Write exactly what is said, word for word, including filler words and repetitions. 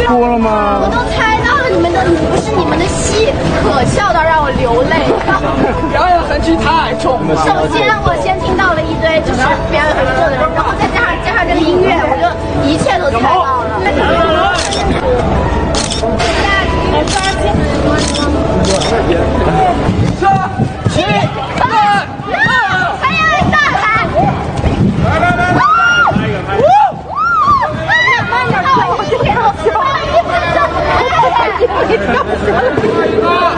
哭了吗？ 我都猜到了你们的，不是你们的戏可笑到让我流泪。 表演痕迹太重了。 首先，我先听到了一堆就是表演很重的人，然后再加上加上这个音乐，我就一切都猜到了。 三、七、二、二， 还有大海。 来来来来， 慢点，我这边我一分钟，一分钟。